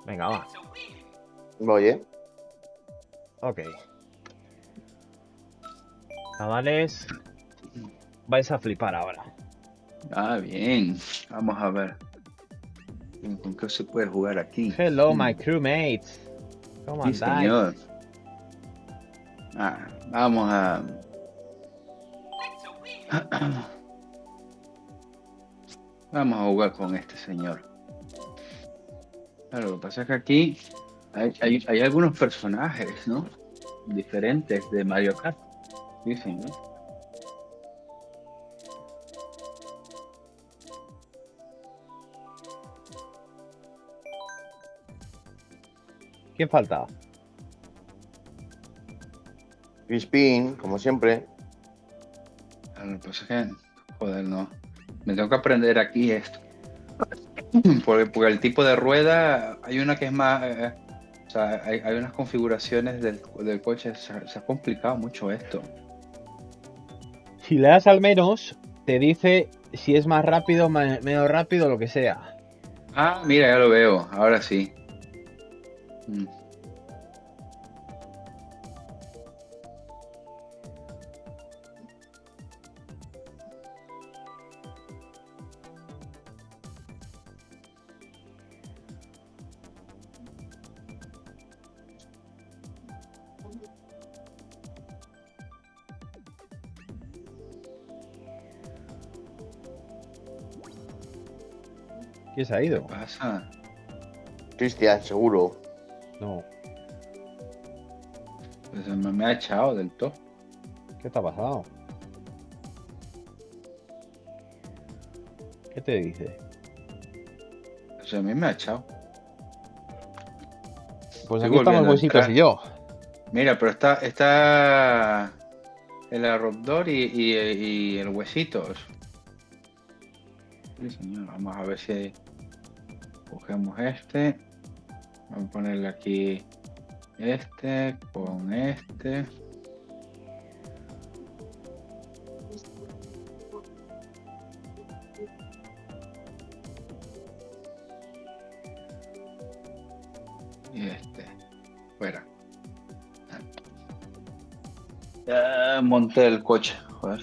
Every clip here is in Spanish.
Venga, va. Voy, Ok. Chavales, vais a flipar ahora. Ah, bien. Vamos a ver. ¿Con qué se puede jugar aquí? Hello, my crewmates. ¿Cómo Sí, andáis? señor. Vamos a... Vamos a jugar con este señor. Claro, lo que pasa es que aquí hay algunos personajes, ¿no? Diferentes de Mario Kart. Sí, señor. ¿Quién falta? Crispin, como siempre. Claro, lo que pasa es que... Joder, no. Me tengo que aprender aquí esto. Porque el tipo de rueda, hay una que es más... o sea, hay unas configuraciones del coche. Se ha complicado mucho esto. Si le das al menos, te dice si es más rápido, menos rápido, lo que sea. Ah, mira, ya lo veo. Ahora sí. ¿Quién se ha ido? ¿Qué pasa? Cristian, seguro. No. Pues me ha echado del todo. ¿Qué te ha pasado? ¿Qué te dice? O sea, a mí me ha echado. Pues Estoy aquí estamos volviendo a Huesitos entrar. y yo. Mira, pero está el arrobdor y el huesitos. Sí, señor. Vamos a ver si cogemos este. Vamos a ponerle aquí este con este. Y este. Fuera. Ya monté el coche. Joder.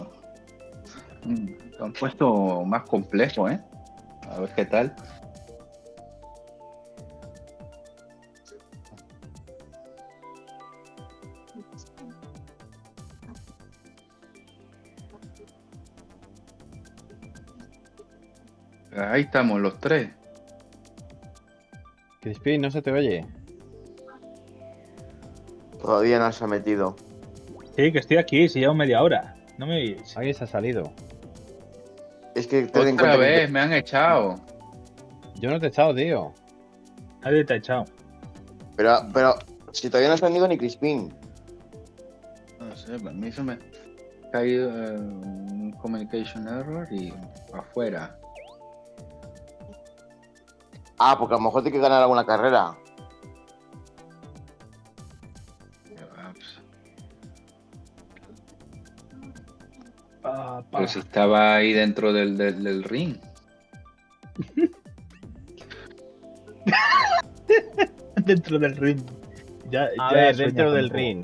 Lo han puesto más complejo, ¿eh? A ver qué tal. Ahí estamos los tres. Crispin, no se te oye. Todavía no se ha metido. Sí, que estoy aquí, si llevo media hora. ¿No me oís? Alguien se ha salido. Es que ten en Otra cuenta vez, que... me han echado. Yo no te he echado, tío. Nadie te ha echado. Pero, si todavía no se han ido ni Crispin. No sé, a mí se me ha caído un communication error y afuera. Ah, porque a lo mejor tiene que ganar alguna carrera. Pero si estaba ahí dentro del ring. Dentro del ring. A ver, dentro del ring.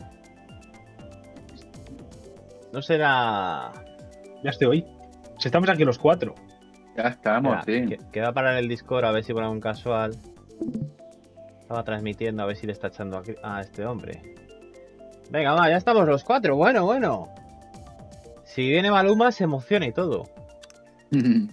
No será... Ya estoy. Si estamos aquí los cuatro. Ya estamos, Espera, sí. queda para el Discord a ver si pone un casual. Estaba transmitiendo a ver si le está echando a este hombre. Venga, va, ya estamos los cuatro. Bueno, bueno. Si viene Maluma se emociona y todo. Muy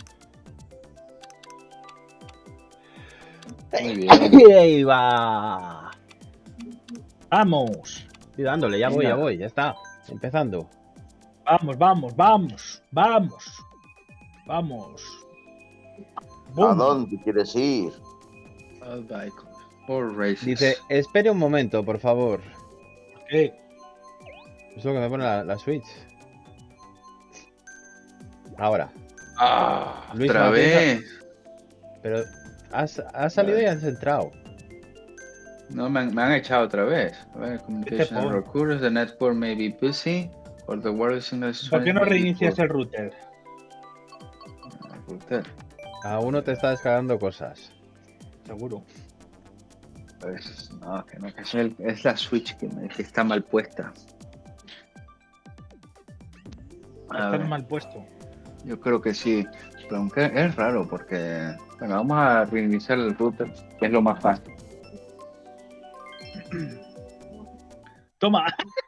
bien. ¡Ahí va! ¡Vamos! Estoy dándole, ya voy, ya está. Empezando. ¡Vamos, vamos, vamos! ¡Vamos! ¡Vamos! ¿A ¡Bum! dónde quieres ir? All bike, all races. Dice, espere un momento, por favor. ¿Qué? Es lo que me pone la Switch. Ahora. Luis Otra Martínez- vez. Pero has salido y has entrado. No, me han echado otra vez. A ver, communication pone? error occurs, the network may be busy, or the wireless signal is ¿Por qué no may be reinicias poor. el router? Router. A uno te está descargando cosas. Seguro. Pues, no, que no, que es la Switch que está mal puesta. A Está ver, mal puesto. yo creo que sí. Pero aunque es raro porque... Bueno, vamos a reiniciar el router, que es lo más fácil. Toma.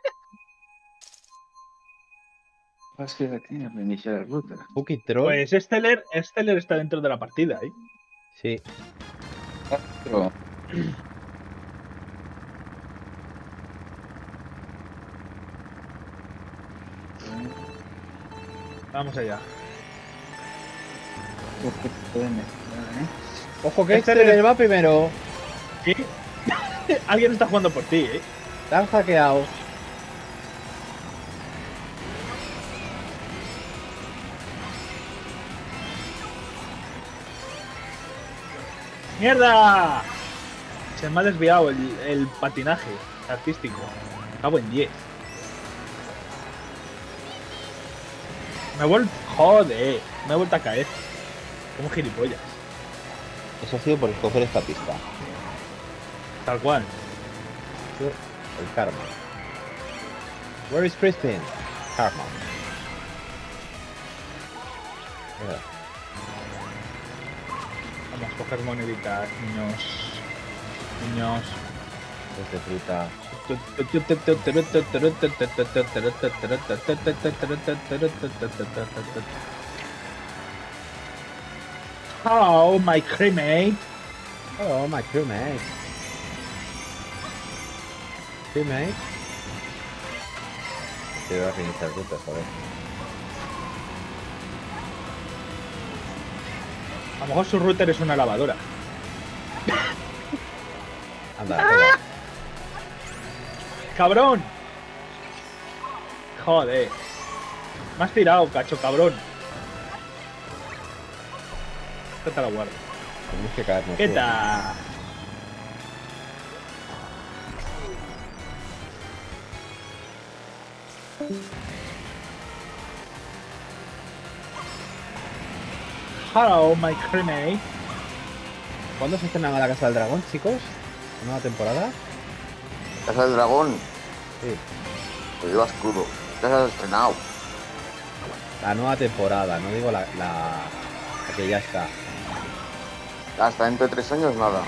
Fácil aquí reiniciar el router. Cookie Troll. Pues Esteller está dentro de la partida, ¿eh? Sí. Pero, Vamos allá. ¿qué puede mezclar, eh? Ojo que Este Exteller va primero. ¿Sí? Alguien está jugando por ti, ¿eh? Te han hackeado. ¡Mierda! Se me ha desviado el patinaje artístico. Acabo en 10. Me he vuelto... Joder, me he vuelto a caer. Como gilipollas. Eso ha sido por escoger esta pista. Tal cual. El karma. Where is Crispin? Karma. Mira. Vamos a coger moneditas, niños. Niños. De fruta. Oh, my crewmate. Oh, my crewmate. Crewmate. Te voy a reiniciar rutas, joder. A lo mejor su router es una lavadora. Anda, venga. ¡Cabrón! Joder. Me has tirado, cacho, cabrón. Esta te la guardo. Tenemos que caernos. ¿Qué todos. tal? Hello, my crewmate. ¿Cuándo se estrena La Casa del Dragón, chicos? ¿Nueva temporada? Casa del Dragón. Sí. Te llevas crudo. Ya se has estrenado. La nueva temporada, no digo la que ya está. Hasta dentro de 3 años nada.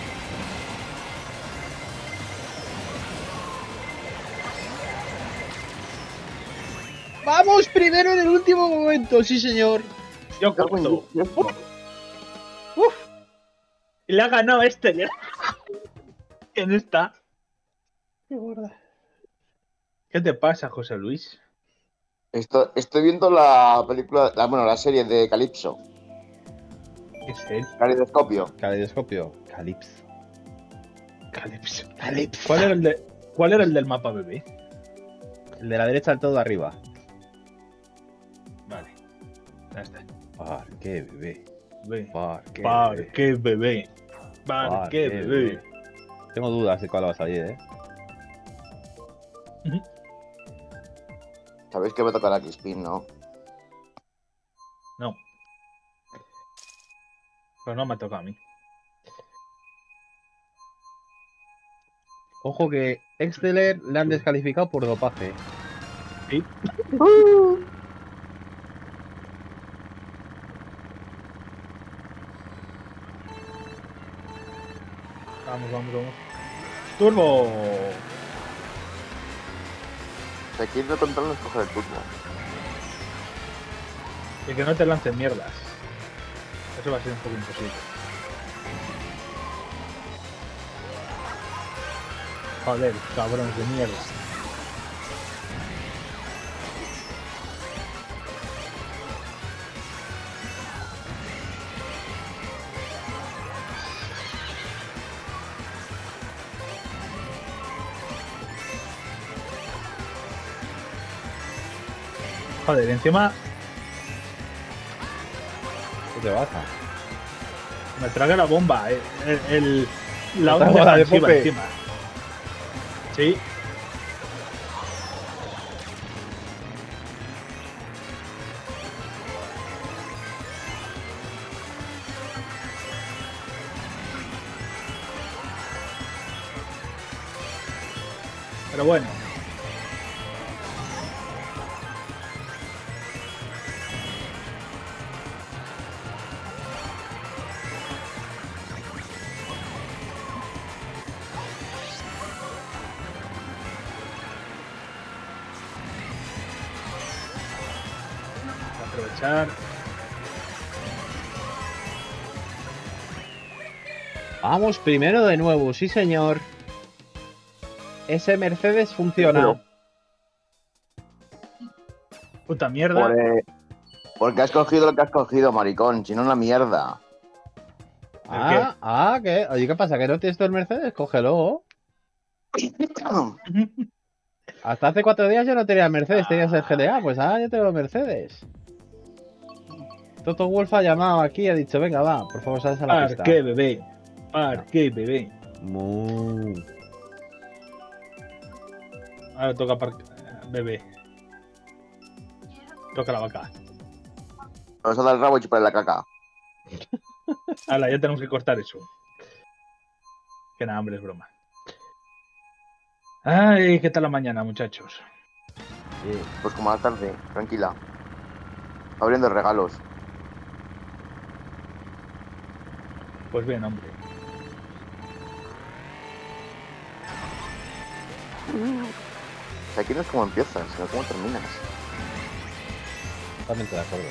¡Vamos primero en el último momento! ¡Sí, señor! Yo corto. ¡Uf! Y le ha ganado este. ¿Quién está? ¡Qué gorda! ¿Qué te pasa, José Luis? Estoy viendo la película, la serie de Calypso. ¿Qué es él? Caleidoscopio. Caleidoscopio. Calypso. Calypso. Calypso. ¿Cuál era el del mapa bebé? El de la derecha al todo arriba. Vale. Ya está. ¿Por qué, bebé? Ve. ¿Por qué? ¿Para bebé? qué bebé? ¿Para ¿Por qué bebé? Tengo dudas de cuál va a salir, ¿eh? Sabéis que me toca la Crispin, ¿no? No. Pero no me toca a mí. Ojo que Exteller le han descalificado por dopaje. ¿Sí? Vamos, vamos, vamos. ¡Turbo! Se quiere controlar escoger el turbo. Y que no te lancen mierdas. Eso va a ser un poco imposible. Joder, cabrones de mierda. Joder, encima ¿Qué te pasa? me traga la bomba, la Otra onda bola de defensiva Pope. encima. Sí. Pero bueno. Voy a aprovechar. Vamos, primero de nuevo, sí señor. Ese Mercedes funciona. Puta mierda. Porque has cogido lo que has cogido, maricón. Si no, una mierda. ¿qué? Oye, ¿qué pasa? ¿Que no tienes tú el Mercedes? Cógelo. Hasta hace 4 días yo no tenía el Mercedes, tenías el GLA. Pues ahora yo tengo el Mercedes. Toto Wolff ha llamado aquí y ha dicho, venga, va, por favor, sales a la pista. ¿Qué, bebé? ¿Qué, bebé? Mu. Ahora toca bebé. Toca la vaca. Vamos a dar el rabo y chupar la caca. Hala, ya tenemos que cortar eso. Que nada, hombre, es broma. Ay, ¿qué tal la mañana, muchachos? Pues como a la tarde, tranquila. Abriendo regalos. Pues bien, hombre. O sea, aquí no es como empiezas, sino como terminas. Totalmente de acuerdo.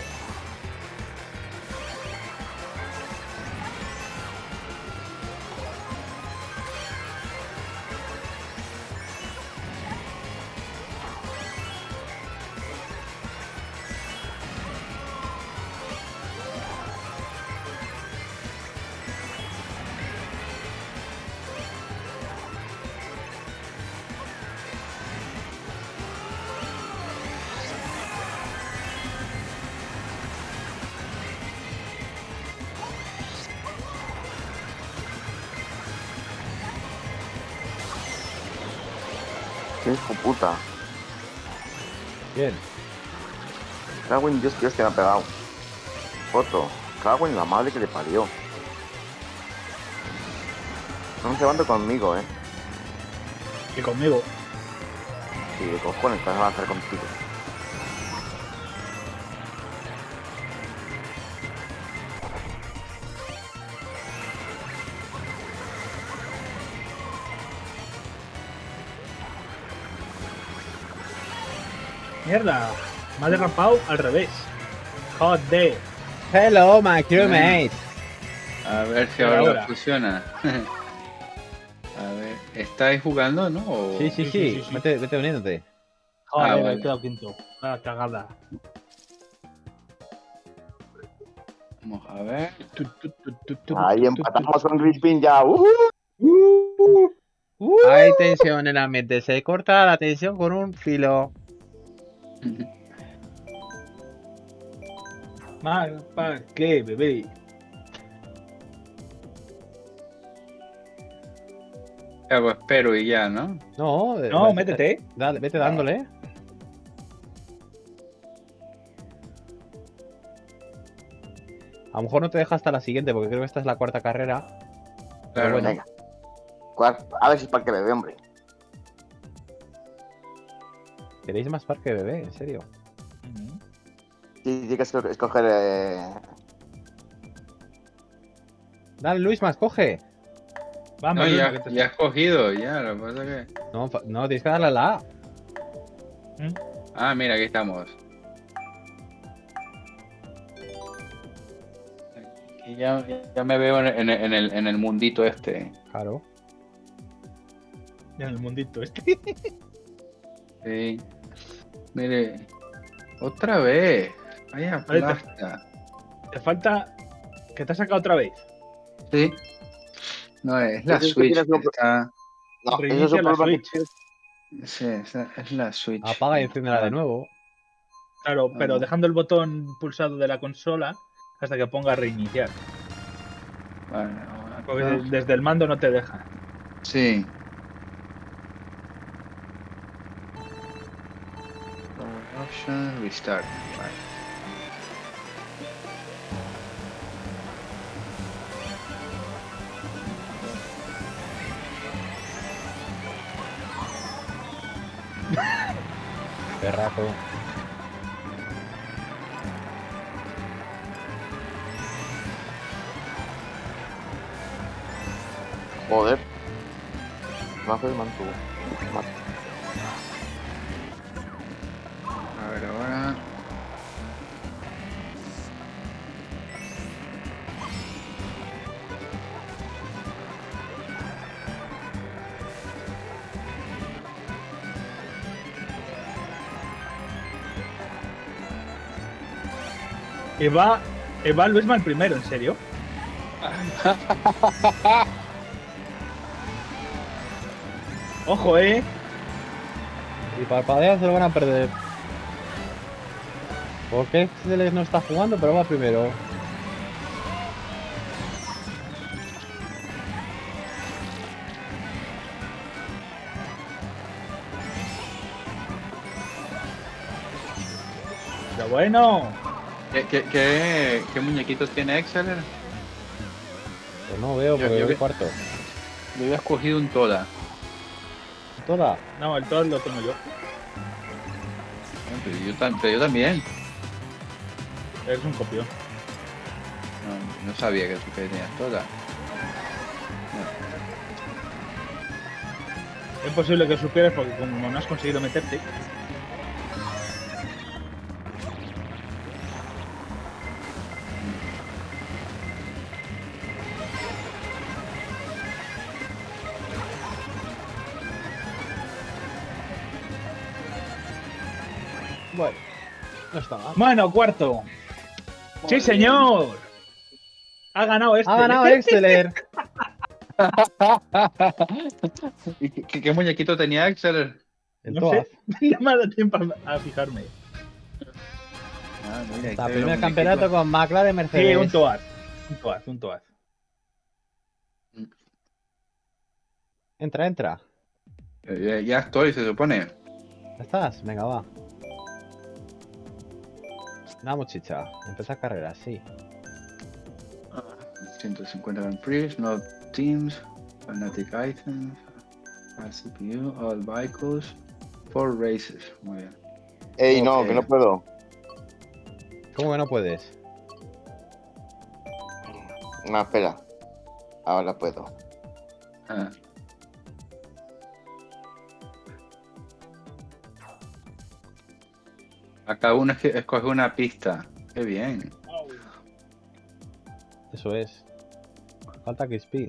¿Qué hijo puta? Bien. Cago en Dios, que me ha pegado. Foto. Cago en la madre que le parió. No se levanta conmigo, Y conmigo. Sí, de cojones, que vas a avanzar contigo. Mierda. Me ha derrapado al revés. Joder. Hello, my crewmate. A ver si Pero ahora ahora. funciona. A ver, ¿estáis jugando, no? ¿O- Sí, sí, Sí, sí. sí, sí. Vete uniéndote. Joder, Ah, me vale. he quedado quinto. Ah, cagada. Vamos a ver. Ahí empatamos con Crispin ya. Hay tensión en el ambiente. Se corta la tensión con un filo. ¿Qué, bebé? Ya, pues espero y ya, ¿no? No, No, métete. Dale, vete dándole. A lo mejor no te deja hasta la siguiente, porque creo que esta es la 4ª carrera. Pero Claro. bueno. Venga. A ver si es para que bebe, hombre. ¿Queréis más parque bebé? En serio. Sí, tiene que escoger. Dale, Luis, más coge. Vamos, No, Luis, ya, que te- ya has cogido, ya, lo que pasa es que... No, tienes que darle a la A. Ah, mira, aquí estamos. Aquí ya me veo en el mundito este. Claro. En el mundito este. Sí. Mire, otra vez. Vaya Ahí está. plasta. Te falta. Que te has sacado otra vez. Sí. No, es la Entonces, Switch. tienes un- que está... No, eso es Reinicia un la problema que Switch. Sí, es la Switch. Apaga y enciéndela de nuevo. Claro, pero Ah. dejando el botón pulsado de la consola hasta que ponga reiniciar. Vale, Porque ahora- desde el mando no te deja. Sí. Option, restart. Vale. Perraco. Joder. Me hace el mantuvo. A ver, ahora. Eva Luisma el primero, ¿en serio? Ojo, Y parpadea se lo van a perder. Porque Exceler no está jugando, pero va primero. Pero bueno. ¿Qué muñequitos tiene Exceler? Pues no veo porque Yo voy que- cuarto. Yo había escogido un Toda. Toda. No, el todo lo tengo yo. Pero yo también. Es un copión. No sabía que tú tenías Toda. Es posible que supieras porque como no has conseguido meterte. Bueno, no está mal. Bueno, cuarto. Sí, señor. Ha ganado este. Ha ganado Exceler. ¿Y qué muñequito tenía Exceler? El No Toad. sé. No me ha dado tiempo a fijarme. Ah, mira, Está ahí primer los campeonato muñequitos. con McLaren Sí, Mercedes. un Toad. Un Toad. Entra, entra. Ya estoy, se supone. ¿Ya estás? Venga, va. Vamos, chicha. Empezar carrera, sí. 150 Grand Prix, no teams, fanatic items, all CPU, all vehicles, 4 races. Muy bien. Ey, no, Ok. que no puedo. ¿Cómo que no puedes? No, espera. Ahora puedo. Ah. Acá uno escoge una pista. Qué bien. Eso es. Falta que spin.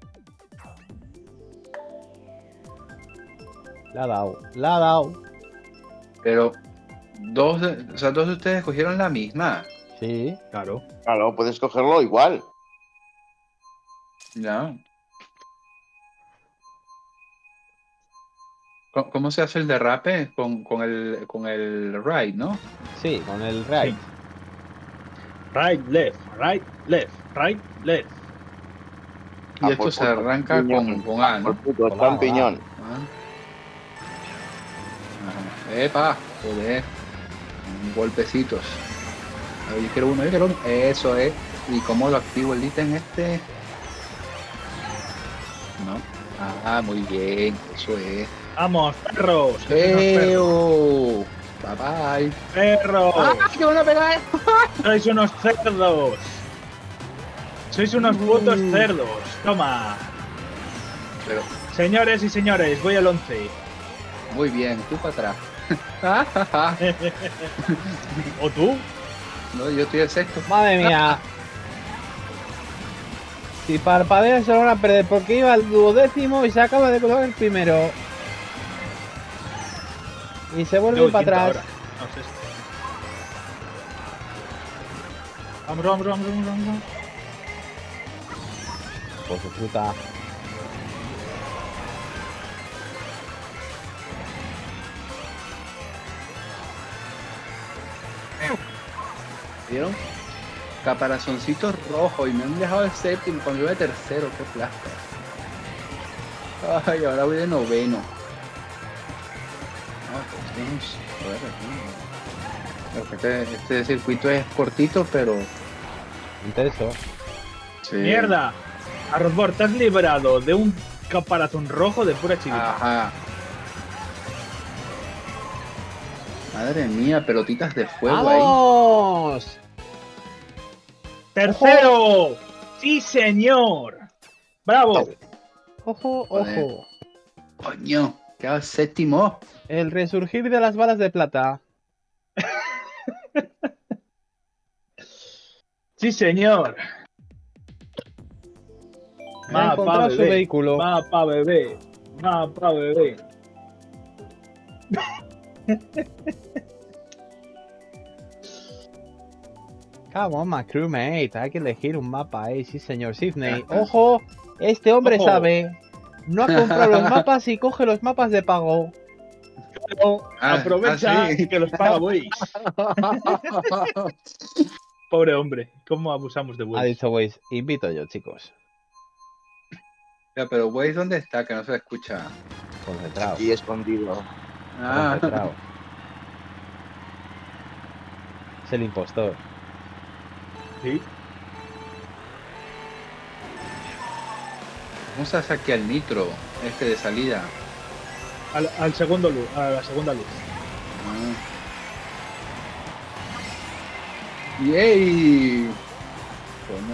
La ha dado. La ha dado. Pero dos de ustedes escogieron la misma. Sí. Claro. Claro, puedes cogerlo igual. ¿Ya? ¿Cómo se hace el derrape? Con el ride, ¿no? Sí, con el right. Right, left, right, left, right, left. Y Ah, esto por se puto, arranca champiñón. con A, Por ¿no? puto, Con champiñón. Ah. Ajá. ¡Epa! Joder. Golpecitos. A ver, yo quiero uno, yo quiero uno. Eso es. ¿Y cómo lo activo el ítem este? No. Ah, muy bien. Eso es. Vamos, perros. que sois unos ¡Eo! Bye bye. perros. ¡Ah! ¡Que van a pegar! Sois unos cerdos. Sois unos putos cerdos. Toma. Pero, Señores y señores, voy al 11. muy bien. Tú para atrás. ¿O tú? No, yo estoy el sexto. Madre mía. Si parpadea se lo van a perder porque iba al 12º y se acaba de colocar el primero. Y se vuelve Yo voy para quinto atrás. ahora. No sé. Vamos, vamos, vamos, vamos, vamos. Por su fruta. ¿Vieron? Caparazoncito rojo y me han dejado el séptimo cuando iba de tercero, qué plasta. Ay, ahora voy de noveno. Ah, pues este circuito es cortito, pero... Intenso. Sí. Mierda. Arrozbor, te has librado de un caparazón rojo de pura chiripa. Ajá. Madre mía, pelotitas de fuego ahí. ¡Vamos! ¡Tercero! ¡Sí, señor! ¡Bravo! ¡Ojo, Joder. ojo! Coño, quedado séptimo. El resurgir de las balas de plata. ¡Sí, señor! Ha encontrado su vehículo. Mapa bebé. Mapa bebé. Come on, my crewmate. Hay que elegir un mapa ahí, sí, señor Sidney. ¡Ojo! Este hombre Ojo. sabe. No ha comprado los mapas y coge los mapas de pago. Aprovecha sí. que los paga Waze. Pobre hombre, ¿cómo abusamos de Ha Waze? dicho Waze, invito yo, chicos. Ya, pero Waze, ¿dónde está? Que no se escucha. Concentrado. Aquí escondido. Ah, Concentrado. Es el impostor. Sí. ¿cómo se hace aquí al nitro? Este de salida. Al segundo luz, a la segunda luz. Ah. ¡Yay! Coño.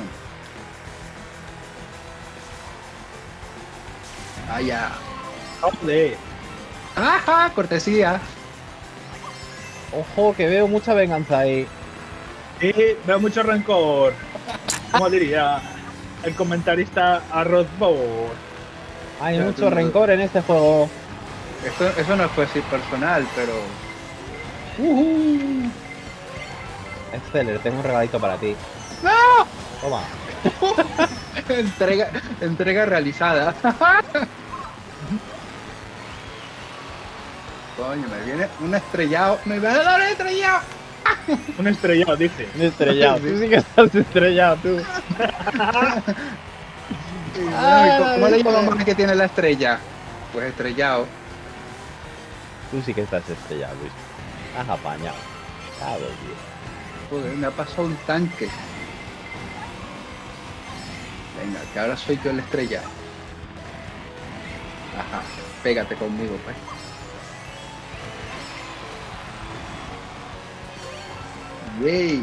Ah, ya. Joder. ¡Ajá! Cortesía. Ojo, que veo mucha venganza ahí. Sí, veo mucho rencor. Como diría el comentarista Arrozbor. Hay Ya, mucho tú no- rencor en este juego. Eso no fue así personal, pero. Exceler, tengo un regalito para ti. ¡No! Toma. Entrega realizada. Coño, me viene un estrellado. ¡Me va a dar un estrellado! Un estrellado, dice. Un estrellado. Tú sí que estás estrellado, tú. ¿Cómo le llamamos al que tiene la estrella? Pues estrellado. Tú sí que estás estrellado, Luis. Has apañado. Cabrón, tío. Joder, me ha pasado un tanque. Venga, que ahora soy yo el estrella. Ajá, pégate conmigo, pues. Yay.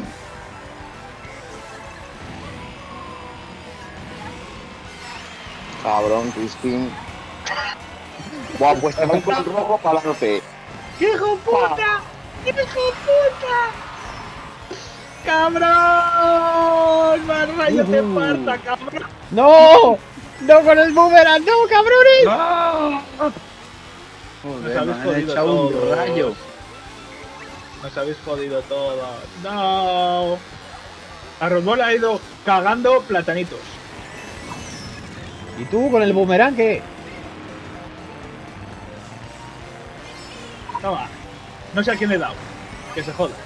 Cabrón, Crispin. Buah, pues te va con el rojo para adelante. ¡Hijo puta! ¡Hijo puta! ¡Cabrón! ¡Más rayo te parta, cabrón! ¡No! ¡No con el boomerang! ¡No, cabrones! ¡No! Nos Joder, habéis me han jodido echado un todos. rayo. Nos habéis jodido todo. ¡No! Arrozbol ha ido cagando platanitos. ¿Y tú con el boomerang qué? Toma. No sé a quién le he dado. Que se joda.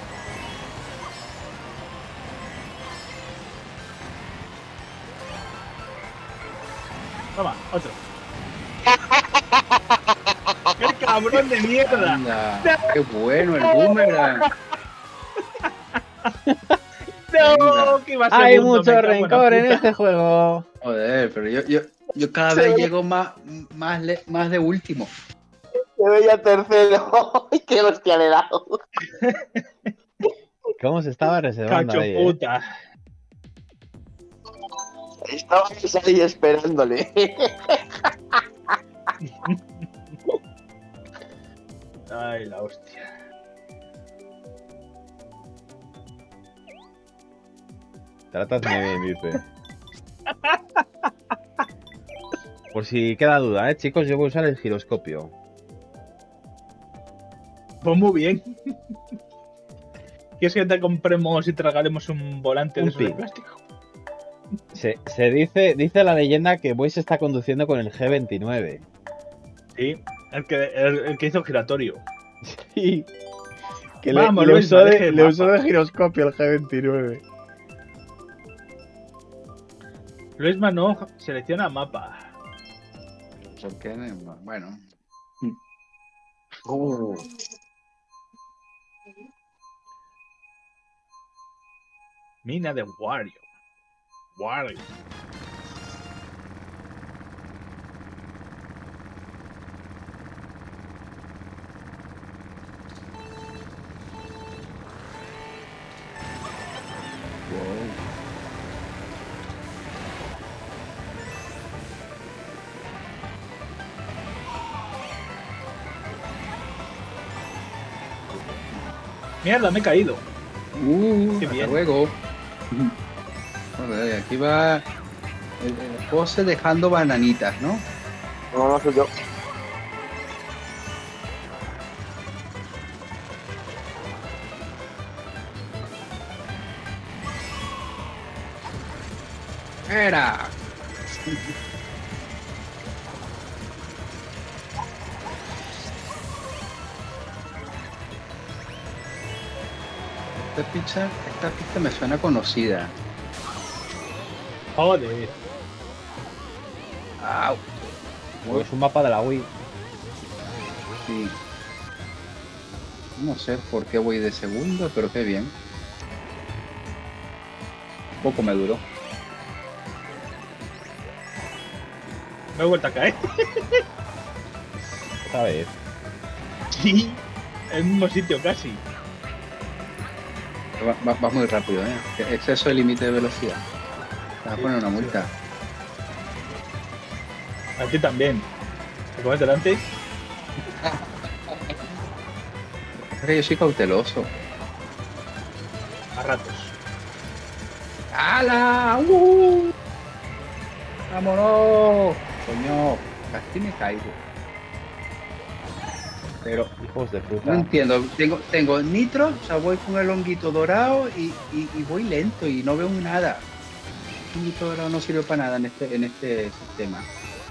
Toma, otro. ¡Qué cabrón de mierda! Anda, qué bueno el boomerang. ¡No! Que iba a Hay segundo, mucho me cago en la rencor en puta. este juego. Joder, pero yo cada vez llego más de último. Se veía tercero. ¡Qué hostia le he dado! ¿Cómo se estaba reservando Cacho ahí? puta. Estaba ahí esperándole. Ay, la hostia. Tratadme bien, dice. Por si queda duda, chicos, yo voy a usar el giroscopio. Pues muy bien. ¿Quieres que te compremos y tragaremos un volante Un de esos de pin. plástico? Se dice la leyenda que Boy se está conduciendo con el G29. Sí, el que hizo giratorio. Sí. Que Vamos, le Luis, usó deje el le mapa. usó de giroscopio el G29. Luis Mano selecciona mapa. ¿Por qué? Bueno. Mina de Wario. Wario. Mierda, me he caído. Qué Hasta bien. luego. Joder, aquí va el José dejando bananitas, ¿no? No, no soy yo. ¡Era! Esta pista me suena conocida. Joder. ¡Au! Pues es un mapa de la Wii. Sí. No sé por qué voy de segundo, pero qué bien. Poco me duró. Me he vuelto a caer. Otra vez. Sí. En el mismo sitio casi. Va muy rápido, ¿eh? Exceso de límite de velocidad. Te vas a poner una multa. A ti también. ¿Te pones delante? Es que yo soy cauteloso. A ratos. ¡Hala! ¡Vámonos! Coño, casi me caigo. Pero Hijos de no puta. entiendo. Tengo nitro, o sea, voy con el honguito dorado y voy lento y no veo nada. El honguito dorado no sirve para nada en este sistema.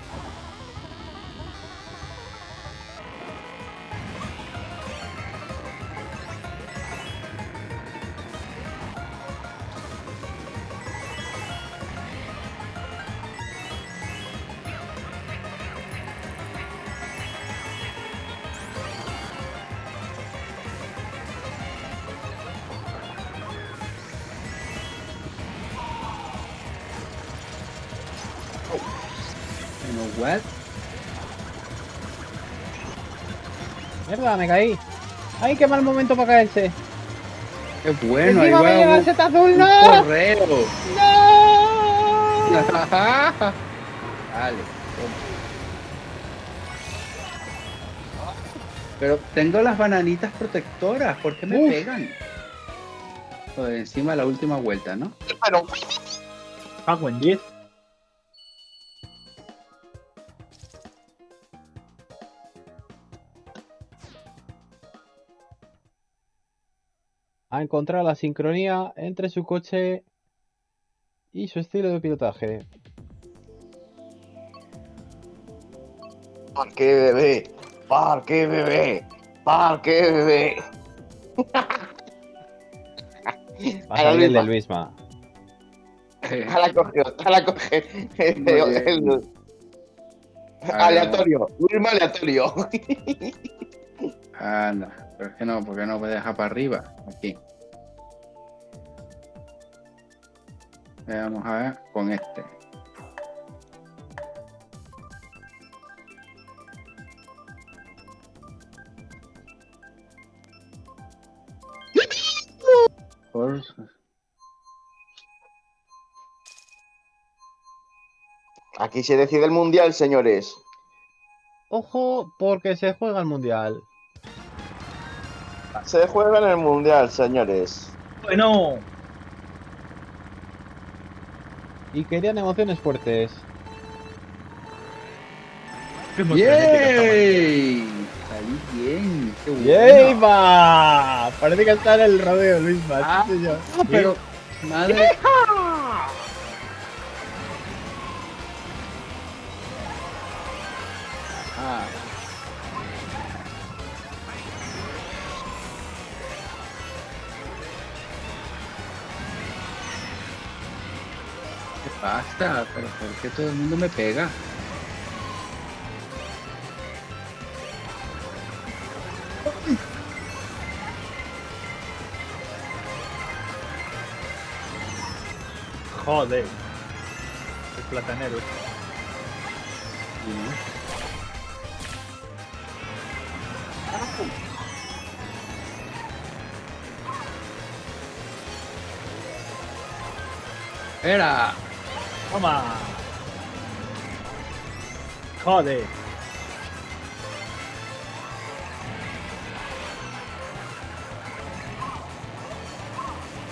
You know what? Mierda, me caí. ¡Ay, qué mal momento para caerse! ¡Qué bueno! Ahí ¡Encima me lleva va el set azul! un ¡No! correo. ¡No! Vale. Toma. Pero tengo las bananitas protectoras. ¿Por qué me Uf. pegan? Joder, encima la última vuelta, ¿no? Pero, Pago en 10. Ha encontrado la sincronía entre su coche y su estilo de pilotaje. parque bebé, parque bebé, parque bebé. Va a salir el de Luisma. Ahora coge. bien. Aleatorio, Wilma aleatorio. Anda, pero es que no, porque no me deja para arriba. Aquí. Vamos a ver con este. Horse. Aquí se decide el mundial, señores. Ojo, porque se juega el mundial. Se juega en el mundial, señores. Bueno. Y querían emociones fuertes. Qué emocionante ¡Yay! Salí bien. ¡Qué bueno! ¡Yey, va! Parece que está en el rodeo, Luisma. Ah, sí, señor. pero, madre. Ah. ¿Qué pasa? ¿Pero por qué todo el mundo me pega? Joder. El platanero. ¡Era! Toma. Joder.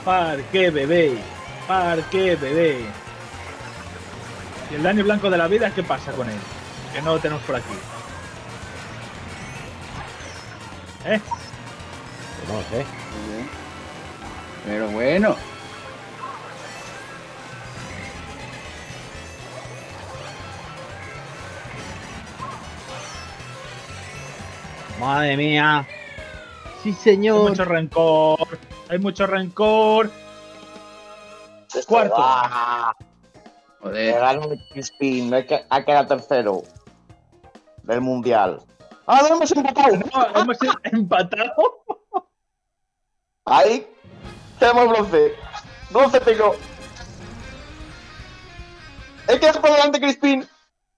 Parque bebé. Parque bebé. ¿Y el Dani Blanco de la vida qué pasa con él? Que no lo tenemos por aquí. No sé. Pero bueno. Madre mía. Sí, Hay señor. mucho rencor. Hay mucho rencor. Cuarto. Le Joder. gana el Crispin, ha quedado tercero del mundial. ¡Ah, no hemos empatado! No, hemos empatado. Ahí tenemos bronce. Bronce tengo. He quedado por delante, Crispin.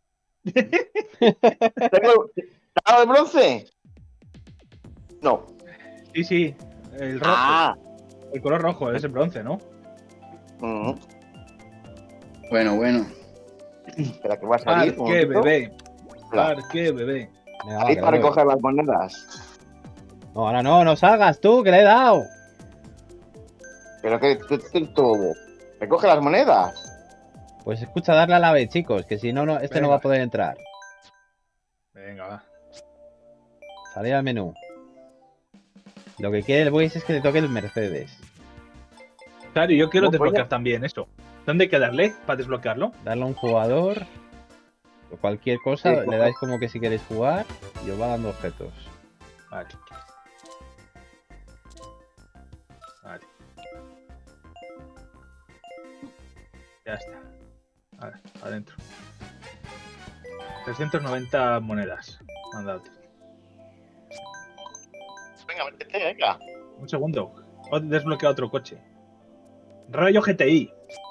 Tengo ¿Nada de bronce? No. Sí, sí. El rojo. Ah. El color rojo, es el bronce, ¿no? Mm. Bueno. Espera, que va a salir. un Parque momentito. bebé. Espera. Parque bebé. Venga, va, Ahí que para le doy. recoger las monedas. No, ahora no salgas tú, que le he dado. Pero que todo. Recoge las monedas. Pues escucha, darle a la vez, chicos, que si no, este no Venga. va a poder entrar. Venga, va. Salir al menú. Lo que quiere el Boys es que le toque el Mercedes. Claro, yo quiero No, desbloquear coño. también eso. ¿Dónde hay que darle para desbloquearlo? Darle a un jugador. O cualquier cosa, Sí, le dais como que si queréis jugar y os va dando objetos. Vale. Vale. Ya está. Vale, adentro. 390 monedas. Me han dado. Venga, métete, venga. Un segundo. He desbloqueado otro coche. Rayo GTI.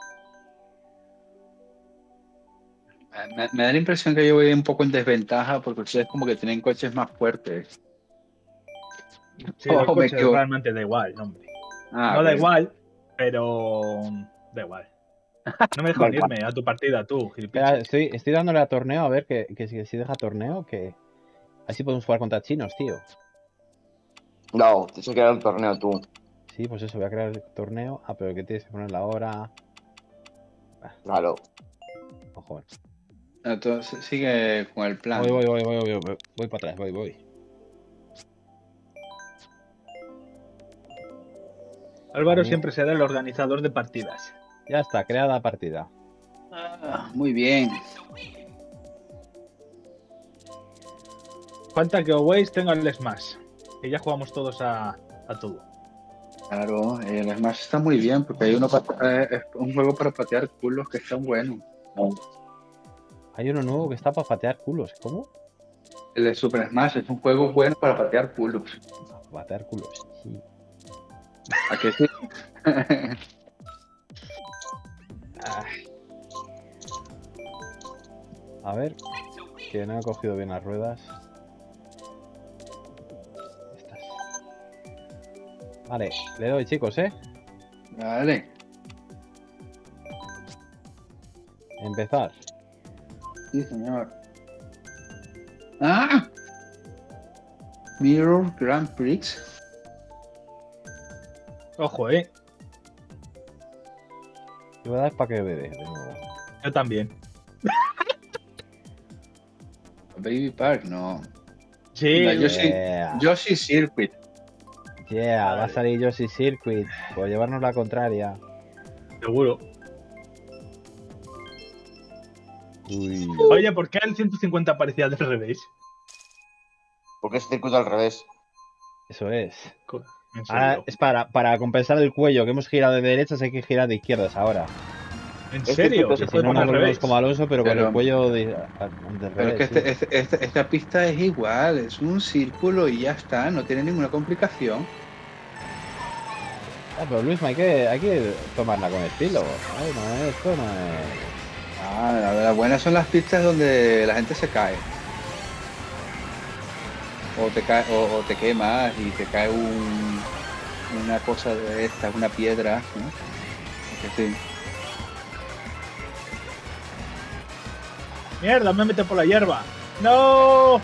Me da la impresión que yo voy un poco en desventaja porque ustedes como que tienen coches más fuertes. Sí, los Oh, me coches equivoco. realmente da igual, hombre. Ah, No da bueno. igual, pero da igual. No me dejo Vale, unirme a tu partida, tú, Espera, gilipollas. estoy dándole a torneo a ver que si deja torneo, que así podemos jugar contra chinos, tío. No, tienes que crear un torneo tú. Sí, pues eso, voy a crear el torneo. Ah, pero que tienes que poner la hora. Claro. Ojo. Entonces sigue con el plan. Voy para atrás, voy. Álvaro Amigo. siempre será el organizador de partidas. Ya está, creada partida. Ah, muy bien. Falta que Oways tenga el Smash. Que ya jugamos todos a todo. Claro, el Smash está muy bien porque hay es un juego para patear culos que está bueno. Hay uno nuevo que está para patear culos. ¿Cómo? El de Super Smash es un juego bueno para patear culos. Patear culos, sí. ¿A qué sí? A ver, que no he cogido bien las ruedas. Estas. Vale, le doy, chicos, ¿eh? Vale. Empezar. Sí, señor. ¡Ah! Mirror Grand Prix. Ojo, Yo voy a dar para que bebe de nuevo. Yo también. Baby Park, no. Sí, Mira, yo sí. Yeah, Yoshi Circuit. yeah, va a salir Yoshi Circuit. Por llevarnos la contraria. seguro. Uy. Oye, ¿por qué el 150 aparecía al revés? Porque es circuito al revés. Eso es. En Ahora serio. es para compensar el cuello, que hemos girado de derechas, hay que girar de izquierdas ahora. ¿En Este serio? tipo ¿Se Si puede no, poner nos al volvemos revés? como Alonso, pero con Pero- el cuello del Pero es revés. que sí. esta pista es igual, es un círculo y ya está, no tiene ninguna complicación. Ah, pero Luis, hay que tomarla con estilo. Ay, no, esto no es. Ah, las buenas son las pistas donde la gente se cae. O te quemas y te cae una cosa de esta, una piedra, ¿no? Que sí. Mierda, me mete por la hierba. ¡No!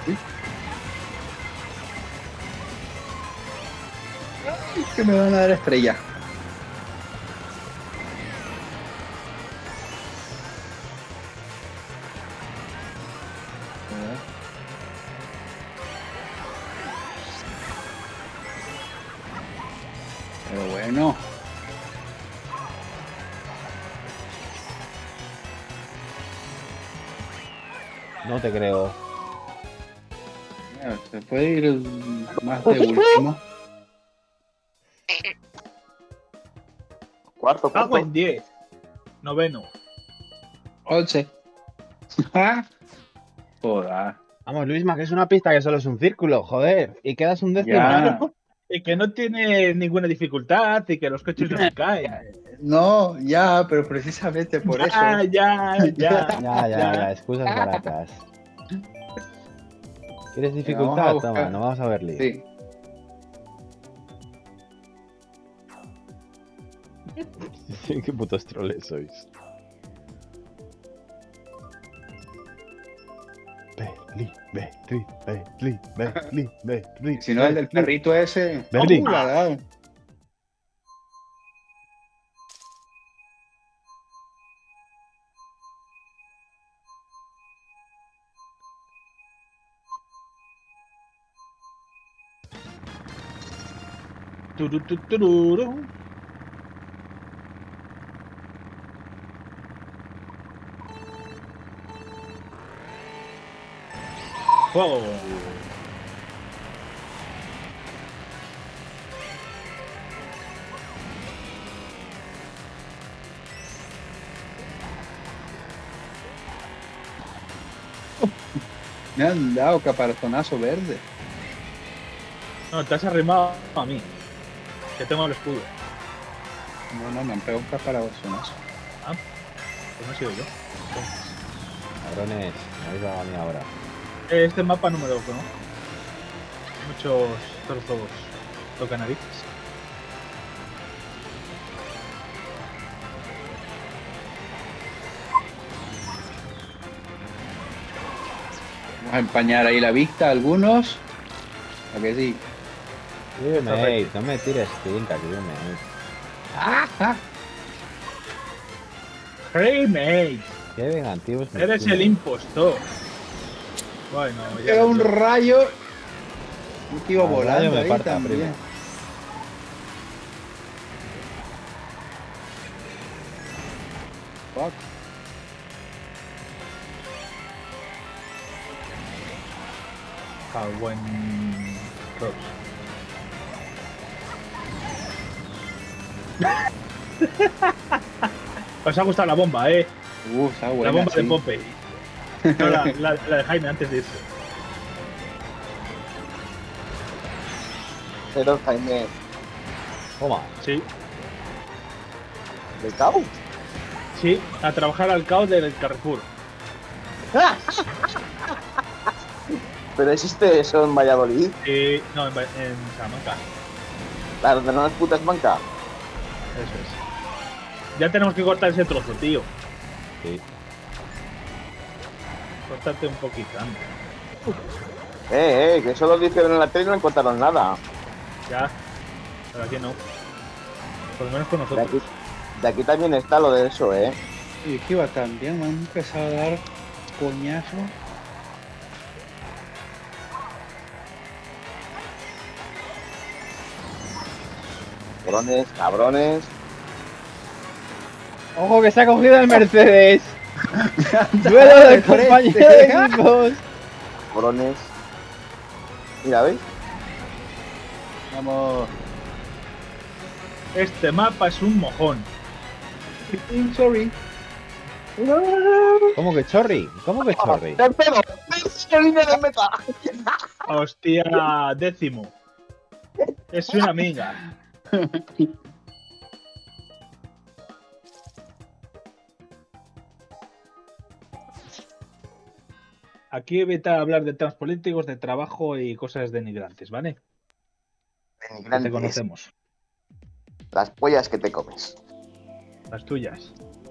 Que me van a dar estrella. Pero bueno. No te creo. Mira, se puede ir más de último. Cuarto, Cago cuarto. en 10. Noveno. 11. Joder. Vamos, Luisma, que es una pista que solo es un círculo, joder. Y quedas un décimo. Ya. Y que no tiene ninguna dificultad y que los coches no se caen. No, ya, pero precisamente por eso. Ya. Ya, excusas baratas. ¿Quieres Vamos a dificultad? buscar. Toma, no vamos a verle. Sí. Qué putos troles sois. Si no, el del perrito ese. Berlín. La ha dado. Tururu. Juego. Me han dado caparazonazo verde. No, te has arrimado a mí. Que tengo el escudo. No, me han pegado un caparazonazo. Pues no he sido yo. Cabrones, me habéis dado a mí ahora. Este mapa no me lo conozco. Muchos toros toca narices. Vamos a empañar ahí la vista a algunos. ¿A que sí? Mate, no me tires tinta, que Hey, mate. Qué vengativos. me Eres tienen. el impostor. Bueno, ya. Llega un rayo. Un tío Al rayo volando me ahí parta, también. primo. Fuck. Buen Cross. Os ha gustado la bomba, Está buena, la bomba sí. de Popeye. No, la de Jaime antes de irse. Pero Jaime, Toma. Sí, ¿de cabo? sí, a trabajar al caos del Carrefour. Pero existe eso en Valladolid. No, en Salamanca. Las ordenadas putas manca. Eso es. Ya tenemos que cortar ese trozo, tío. Sí. Córtate un poquito antes. Que eso lo dijeron en la tele y no encontraron nada. Ya. Pero aquí no. Por lo menos con De nosotros. aquí, de aquí también está lo de eso, Y que iba también, me han empezado a dar coñazo. Cabrones. ¡Ojo que se ha cogido el Mercedes! ¡Duelo de compañeros de equipos! Cabrones. Mira, ¿veis? Vamos. Este mapa es un mojón. Sorry. ¿Cómo que chorri? ¿Cómo que chorri? ¡Tercero! ¡En línea de meta! Hostia, décimo. Es una amiga. Aquí evita hablar de temas políticos, de trabajo y cosas denigrantes, ¿vale? Que te Denigrantes. conocemos. Las pollas que te comes. Las tuyas.